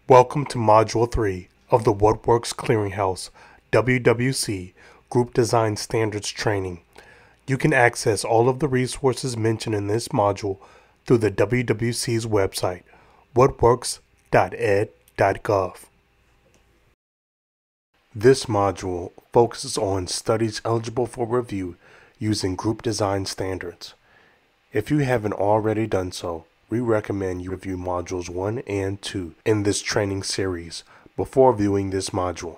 Welcome to Module 3 of the What Works Clearinghouse WWC Group Design Standards Training. You can access all of the resources mentioned in this module through the WWC's website, whatworks.ed.gov. This module focuses on studies eligible for review using group design standards. If you haven't already done so, we recommend you review modules 1 and 2 in this training series before viewing this module.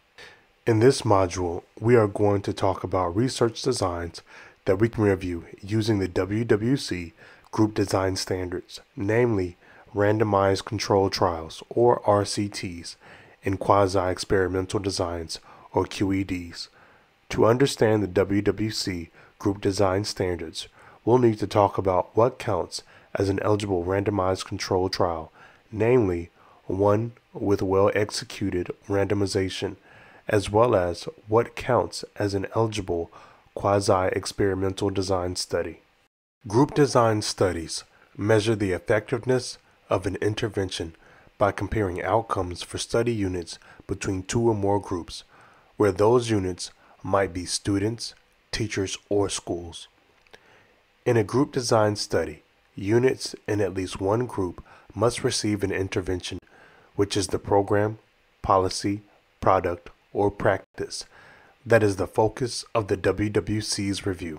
In this module, we are going to talk about research designs that we can review using the WWC Group Design Standards, namely Randomized Controlled Trials, or RCTs, and Quasi-experimental designs, or QEDs. To understand the WWC Group Design Standards, we'll need to talk about what counts as an eligible randomized controlled trial, namely one with well-executed randomization, as well as what counts as an eligible quasi-experimental design study. Group design studies measure the effectiveness of an intervention by comparing outcomes for study units between two or more groups, where those units might be students, teachers, or schools. In a group design study, units in at least one group must receive an intervention, which is the program, policy, product, or practice that is the focus of the WWC's review.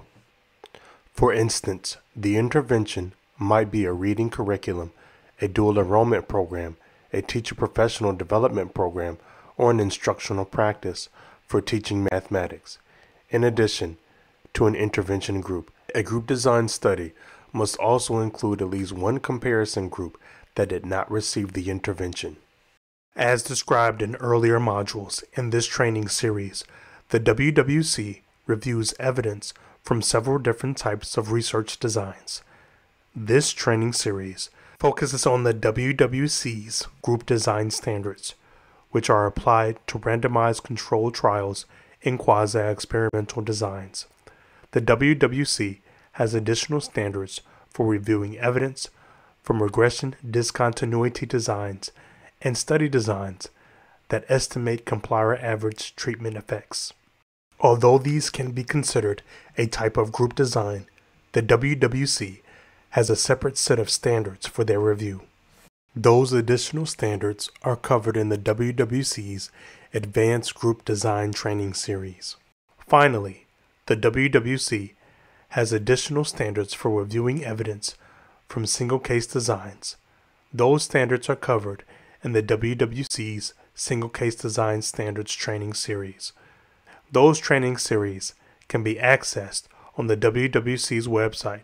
For instance, the intervention might be a reading curriculum, a dual enrollment program, a teacher professional development program, or an instructional practice for teaching mathematics. In addition to an intervention group, a group design study must also include at least one comparison group that did not receive the intervention. As described in earlier modules in this training series, the WWC reviews evidence from several different types of research designs. This training series focuses on the WWC's Group Design Standards, which are applied to randomized controlled trials in quasi-experimental designs. The WWC has additional standards for reviewing evidence from regression discontinuity designs and study designs that estimate complier average treatment effects. Although these can be considered a type of group design, the WWC has a separate set of standards for their review. Those additional standards are covered in the WWC's Advanced Group Design Training Series. Finally, the WWC has additional standards for reviewing evidence from single case designs. Those standards are covered in the WWC's Single Case Design Standards Training Series. Those training series can be accessed on the WWC's website,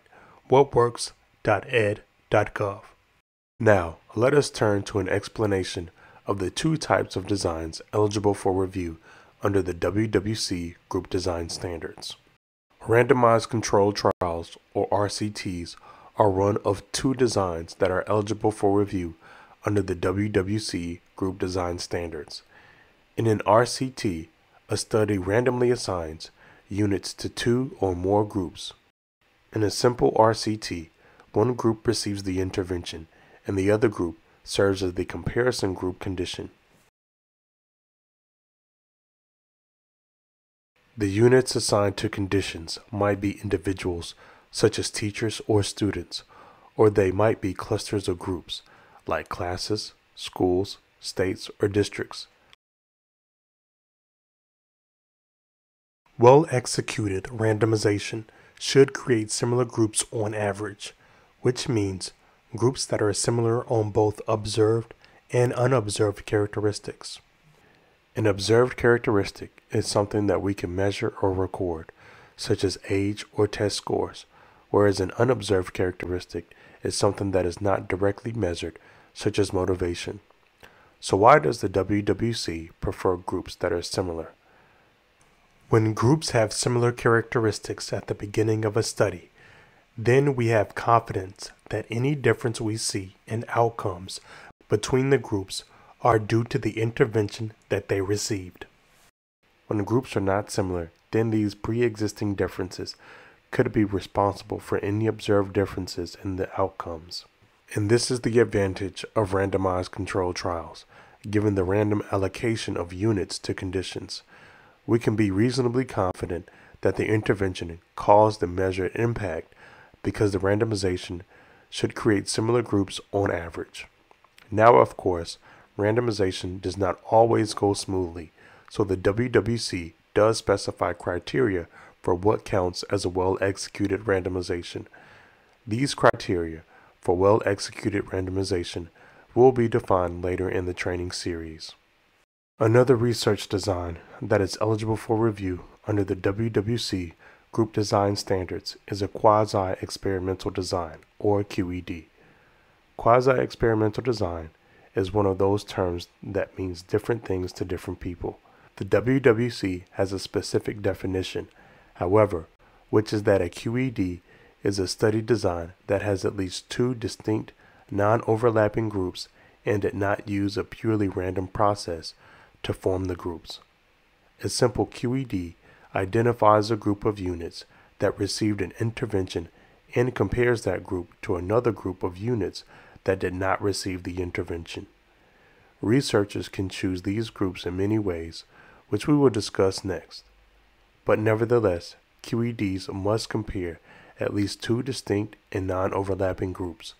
whatworks.ed.gov. Now, let us turn to an explanation of the two types of designs eligible for review under the WWC Group Design Standards. Randomized controlled trials, or RCTs, are one of two designs that are eligible for review under the WWC Group Design Standards. In an RCT, a study randomly assigns units to two or more groups. In a simple RCT, one group receives the intervention and the other group serves as the comparison group condition. The units assigned to conditions might be individuals, such as teachers or students, or they might be clusters of groups, like classes, schools, states, or districts. Well-executed randomization should create similar groups on average, which means groups that are similar on both observed and unobserved characteristics. An observed characteristic is something that we can measure or record, such as age or test scores, whereas an unobserved characteristic is something that is not directly measured, such as motivation. So why does the WWC prefer groups that are similar? When groups have similar characteristics at the beginning of a study, then we have confidence that any difference we see in outcomes between the groups are due to the intervention that they received. When groups are not similar, then these pre-existing differences could be responsible for any observed differences in the outcomes. And this is the advantage of randomized controlled trials. Given the random allocation of units to conditions, we can be reasonably confident that the intervention caused the measured impact because the randomization should create similar groups on average. Now, of course, randomization does not always go smoothly, so the WWC does specify criteria for what counts as a well-executed randomization. These criteria for well-executed randomization will be defined later in the training series. Another research design that is eligible for review under the WWC Group Design Standards is a quasi-experimental design, or QED. Quasi-experimental design is one of those terms that means different things to different people. The WWC has a specific definition, however, which is that a QED is a study design that has at least two distinct, non-overlapping groups and did not use a purely random process to form the groups. A simple QED identifies a group of units that received an intervention and compares that group to another group of units that did not receive the intervention. Researchers can choose these groups in many ways, which we will discuss next. But nevertheless, QEDs must compare at least two distinct and non-overlapping groups.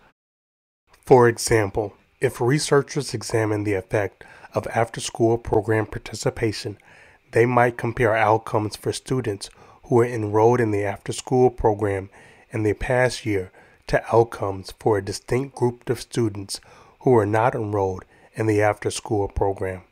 For example, if researchers examine the effect of after-school program participation, they might compare outcomes for students who are enrolled in the after-school program in the past year to outcomes for a distinct group of students who are not enrolled in the after-school program.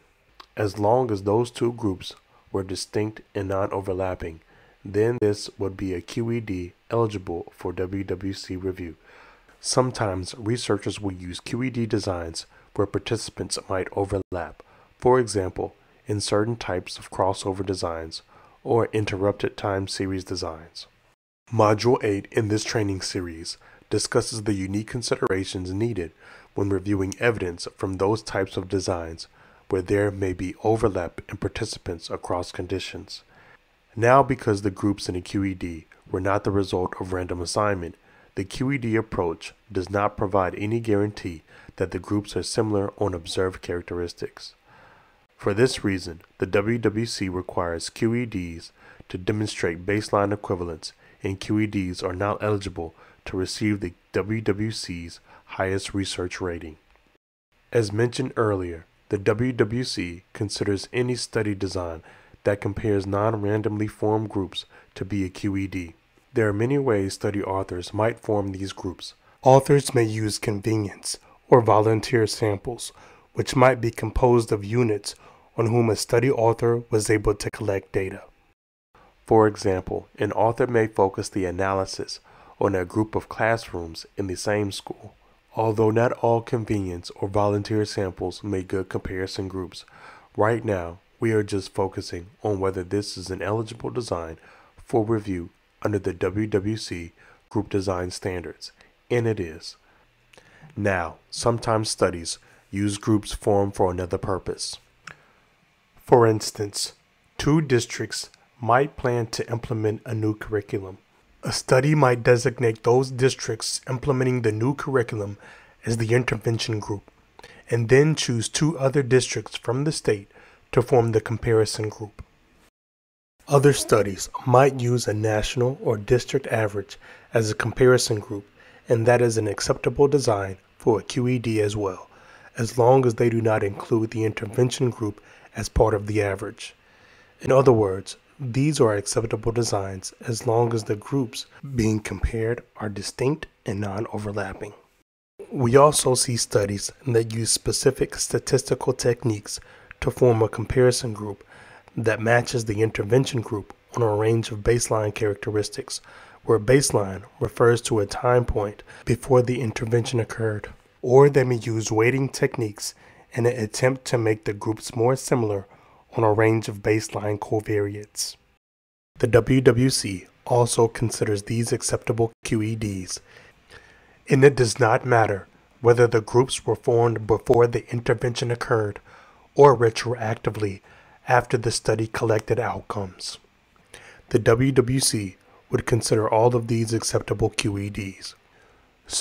As long as those two groups were distinct and non-overlapping, then this would be a QED eligible for WWC review. Sometimes researchers will use QED designs where participants might overlap, for example, in certain types of crossover designs or interrupted time series designs. Module 8 in this training series discusses the unique considerations needed when reviewing evidence from those types of designs where there may be overlap in participants across conditions. Now, because the groups in a QED were not the result of random assignment, the QED approach does not provide any guarantee that the groups are similar on observed characteristics. For this reason, the WWC requires QEDs to demonstrate baseline equivalence, and QEDs are not eligible to receive the WWC's highest research rating. As mentioned earlier, the WWC considers any study design that compares non-randomly formed groups to be a QED. There are many ways study authors might form these groups. Authors may use convenience or volunteer samples, which might be composed of units on whom a study author was able to collect data. For example, an author may focus the analysis on a group of classrooms in the same school. Although not all convenience or volunteer samples make good comparison groups, right now we are just focusing on whether this is an eligible design for review under the WWC Group Design Standards, and it is. Now, sometimes studies use groups formed for another purpose. For instance, two districts might plan to implement a new curriculum. A study might designate those districts implementing the new curriculum as the intervention group, and then choose two other districts from the state to form the comparison group. Other studies might use a national or district average as a comparison group, and that is an acceptable design for a QED as well, as long as they do not include the intervention group as part of the average. In other words, these are acceptable designs as long as the groups being compared are distinct and non-overlapping. We also see studies that use specific statistical techniques to form a comparison group that matches the intervention group on a range of baseline characteristics, where baseline refers to a time point before the intervention occurred. Or they may use weighting techniques in an attempt to make the groups more similar on a range of baseline covariates. The WWC also considers these acceptable QEDs, and it does not matter whether the groups were formed before the intervention occurred or retroactively after the study collected outcomes. The WWC would consider all of these acceptable QEDs. So,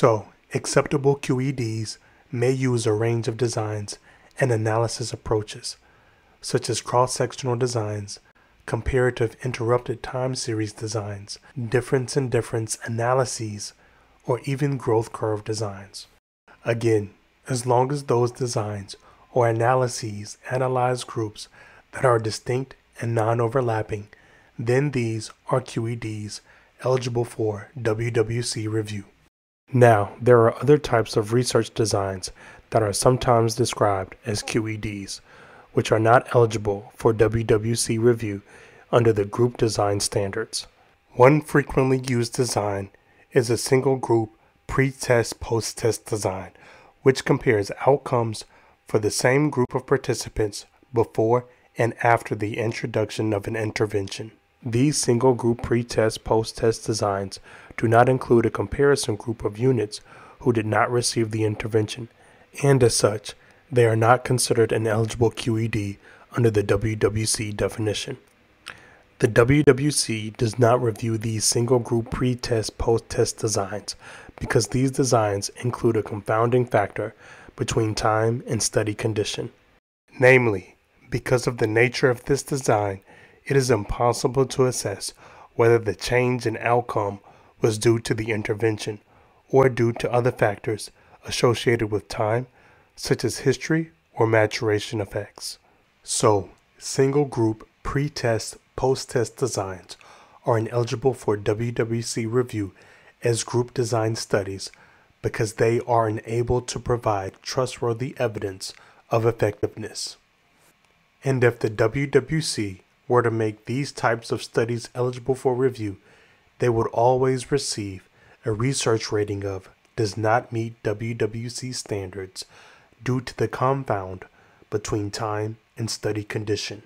Acceptable QEDs may use a range of designs and analysis approaches, such as cross-sectional designs, comparative interrupted time series designs, difference in difference analyses, or even growth curve designs. Again, as long as those designs or analyses analyze groups that are distinct and non-overlapping, then these are QEDs eligible for WWC review. Now, there are other types of research designs that are sometimes described as QEDs, which are not eligible for WWC review under the Group Design Standards. One frequently used design is a single group pre-test post-test design, which compares outcomes for the same group of participants before and after the introduction of an intervention. These single group pre-test post-test designs do not include a comparison group of units who did not receive the intervention, and as such, they are not considered an eligible QED under the WWC definition. The WWC does not review these single group pre-test post-test designs because these designs include a confounding factor between time and study condition. Namely, because of the nature of this design, it is impossible to assess whether the change in outcome was due to the intervention or due to other factors associated with time, such as history or maturation effects. So, single group pre-test post-test designs are ineligible for WWC review as group design studies because they are unable to provide trustworthy evidence of effectiveness. And if the WWC were to make these types of studies eligible for review, they would always receive a research rating of does not meet WWC standards due to the confound between time and study condition.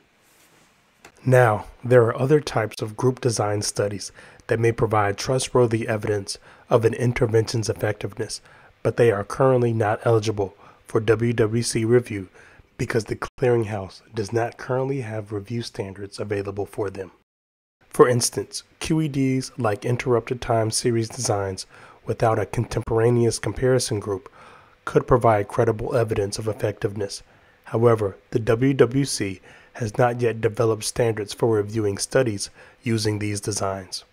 Now, there are other types of group design studies that may provide trustworthy evidence of an intervention's effectiveness, but they are currently not eligible for WWC review because the clearinghouse does not currently have review standards available for them. For instance, QEDs like interrupted time series designs without a contemporaneous comparison group could provide credible evidence of effectiveness. However, the WWC has not yet developed standards for reviewing studies using these designs.